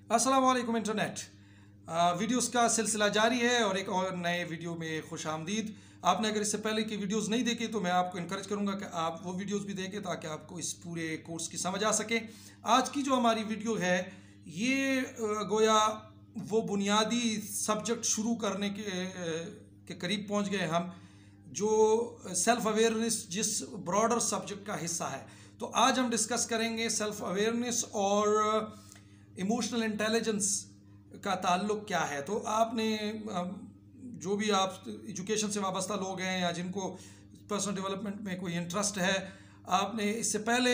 अस्सलाम वालेकुम internet. Videos का सिलसिला जारी है और एक और नए वीडियो में खुश आमदीद। आपने अगर इससे पहले की वीडियोस नहीं देखी तो मैं आपको इनकरेज करूंगा कि आप वो वीडियोस भी देखें ताकि आपको इस पूरे कोर्स की समझ आ सके। आज की जो हमारी वीडियो है ये गोया वो बुनियादी सब्जेक्ट शुरू करने के करीब पहुंच गए हम, जो सेल्फ अवेयरनेस जिस ब्रॉडर सब्जेक्ट का हिस्सा है। तो आज हम डिस्कस करेंगे सेल्फ अवेयरनेस और इमोशनल इंटेलिजेंस का ताल्लुक क्या है। तो आपने जो भी आप एजुकेशन से वाबस्ता लोग हैं या जिनको पर्सनल डेवलपमेंट में कोई इंटरेस्ट है, आपने इससे पहले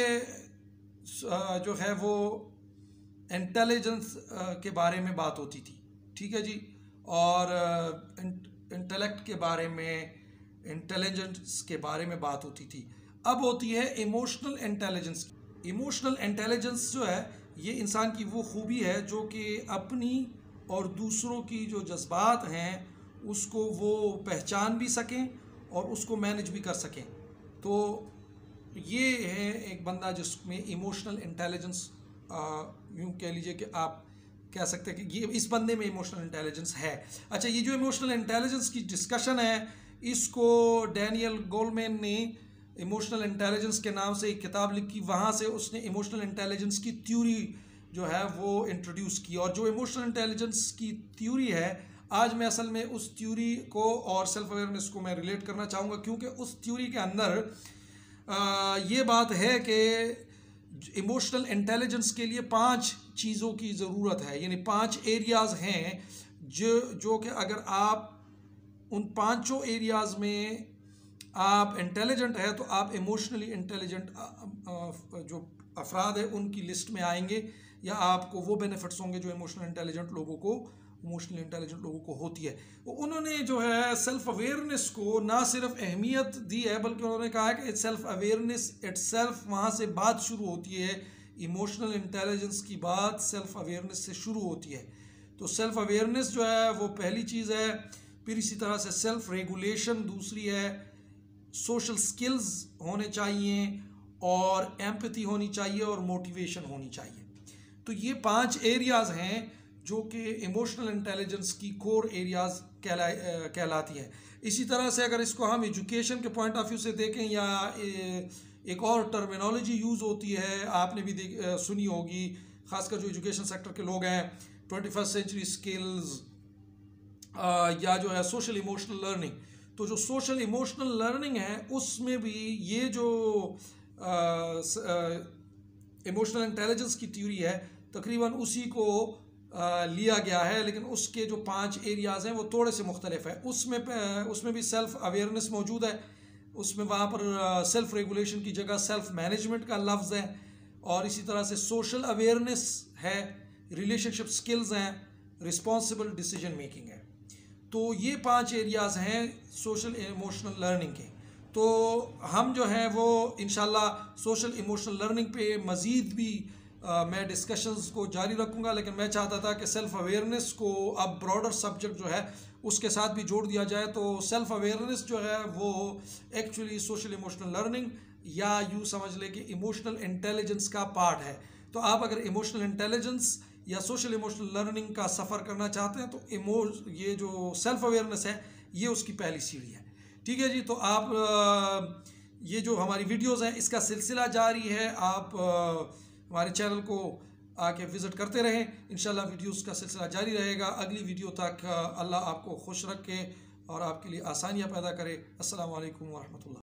जो है वो इंटेलिजेंस के बारे में बात होती थी, ठीक है जी, और इंटेलेक्ट के बारे में, इंटेलिजेंस के बारे में बात होती थी। अब होती है इमोशनल इंटेलिजेंस। इमोशनल इंटेलिजेंस जो है ये इंसान की वो खूबी है जो कि अपनी और दूसरों की जो जज्बात हैं उसको वो पहचान भी सकें और उसको मैनेज भी कर सकें। तो ये है एक बंदा जिसमें इमोशनल इंटेलिजेंस, यूँ कह लीजिए कि आप कह सकते हैं कि ये इस बंदे में इमोशनल इंटेलिजेंस है। अच्छा, ये जो इमोशनल इंटेलिजेंस की डिस्कशन है इसको डैनियल गोलमैन ने इमोशनल इंटेलिजेंस के नाम से एक किताब लिखी, वहाँ से उसने इमोशनल इंटेलिजेंस की थ्योरी जो है वो इंट्रोड्यूस की। और जो इमोशनल इंटेलिजेंस की थ्योरी है, आज मैं असल में उस थ्योरी को और सेल्फ अवेयरनेस को मैं रिलेट करना चाहूँगा, क्योंकि उस थ्योरी के अंदर ये बात है कि इमोशनल इंटेलिजेंस के लिए 5 चीज़ों की ज़रूरत है, यानी 5 एरियाज़ हैं जो कि अगर आप उन 5 एरियाज़ में आप इंटेलिजेंट है तो आप इमोशनली इंटेलिजेंट जो अफराद है उनकी लिस्ट में आएंगे, या आपको वो बेनिफिट्स होंगे जो इमोशनल इंटेलिजेंट लोगों को होती है। उन्होंने जो है सेल्फ अवेयरनेस को ना सिर्फ अहमियत दी है, बल्कि उन्होंने कहा है कि सेल्फ अवेयरनेस इटसेल्फ, वहाँ से बात शुरू होती है। इमोशनल इंटेलिजेंस की बात सेल्फ अवेयरनेस से शुरू होती है। तो सेल्फ अवेयरनेस जो है वो पहली चीज़ है। फिर इसी तरह से सेल्फ रेगुलेशन दूसरी है, सोशल स्किल्स होने चाहिए, और एम्पैथी होनी चाहिए, और मोटिवेशन होनी चाहिए। तो ये 5 एरियाज़ हैं जो कि इमोशनल इंटेलिजेंस की कोर एरियाज़ कहलाती हैं। इसी तरह से अगर इसको हम एजुकेशन के पॉइंट ऑफ व्यू से देखें, या एक और टर्मिनोलॉजी यूज़ होती है, आपने भी सुनी होगी, ख़ासकर जो एजुकेशन सेक्टर के लोग हैं, 21st सेंचुरी स्किल्स, या जो है सोशल इमोशनल लर्निंग। तो जो सोशल इमोशनल लर्निंग है उसमें भी ये जो इमोशनल इंटेलिजेंस की थ्योरी है तकरीबन उसी को लिया गया है, लेकिन उसके जो 5 एरियाज़ हैं वो थोड़े से मुख्तलिफ है। उसमें भी सेल्फ अवेयरनेस मौजूद है। उसमें वहाँ पर सेल्फ रेगुलेशन की जगह सेल्फ मैनेजमेंट का लफ्ज़ है, और इसी तरह से सोशल अवेयरनेस है, रिलेशनशिप स्किल्स हैं, रिस्पॉन्सिबल डिसीजन मेकिंग है। तो ये 5 एरियाज़ हैं सोशल इमोशनल लर्निंग के। तो हम जो है वो इंशाल्लाह सोशल इमोशनल लर्निंग पे मज़ीद भी मैं डिस्कशंस को जारी रखूँगा, लेकिन मैं चाहता था कि सेल्फ अवेयरनेस को अब ब्रॉडर सब्जेक्ट जो है उसके साथ भी जोड़ दिया जाए। तो सेल्फ अवेयरनेस जो है वो एक्चुअली सोशल इमोशनल लर्निंग, या यूँ समझ ले कि इमोशनल इंटेलिजेंस का पार्ट है। तो आप अगर इमोशनल इंटेलिजेंस या सोशल इमोशनल लर्निंग का सफ़र करना चाहते हैं तो ये जो सेल्फ अवेयरनेस है ये उसकी पहली सीढ़ी है, ठीक है जी। तो आप ये जो हमारी वीडियोस हैं इसका सिलसिला जारी है। आप हमारे चैनल को आके विज़िट करते रहें, इंशाल्लाह वीडियोस का सिलसिला जारी रहेगा। अगली वीडियो तक अल्लाह आपको खुश रखे और आपके लिए आसानियाँ पैदा करे। अस्सलाम वालेकुम व रहमतुल्लाह।